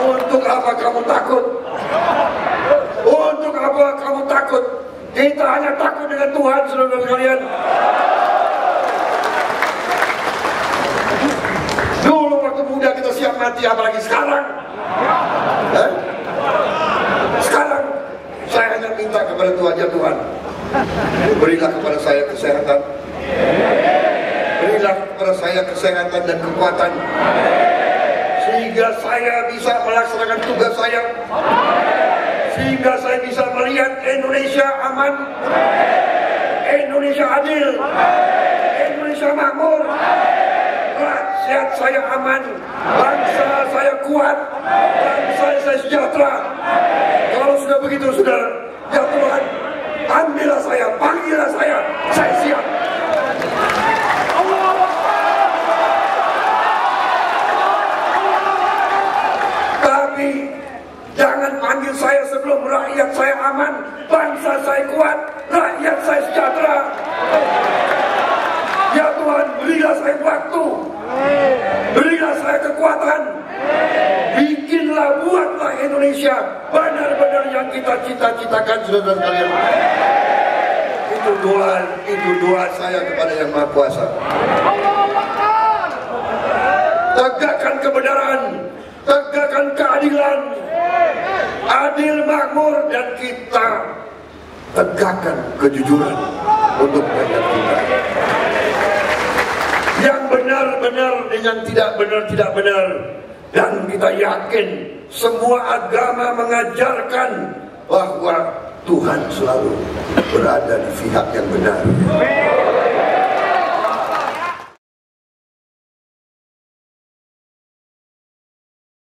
Untuk apa kamu takut? Untuk apa kamu takut? Kita hanya takut dengan Tuhan, saudara sekalian. Dulu waktu muda kita siap mati, apalagi sekarang. Sekarang saya hanya minta kepada Tuhan, ya Tuhan, berilah kepada saya kesehatan. Berilah kepada saya kesehatan dan kekuatan, sehingga saya bisa melaksanakan tugas saya, sehingga saya bisa melihat Indonesia aman, Indonesia adil, Indonesia makmur, rakyat saya aman, bangsa saya kuat, bangsa saya sejahtera. Kalau sudah begitu, saudara, ya Tuhan, ambillah saya, panggillah saya siap. Tapi jangan panggil saya sebelum rakyat saya aman, bangsa saya kuat, rakyat saya sejahtera. Ya Tuhan, berilah saya waktu, berilah saya kekuatan, bikinlah, buatlah Indonesia benar-benar yang kita cita-citakan, saudara sekalian. Itu doa saya kepada Yang Maha Kuasa. Tegakkan kebenaran, tegakkan keadilan, adil makmur, dan kita tegakkan kejujuran untuk rakyat kita. Yang benar-benar dengan tidak benar. Dan kita yakin semua agama mengajarkan bahwa Tuhan selalu berada di pihak yang benar.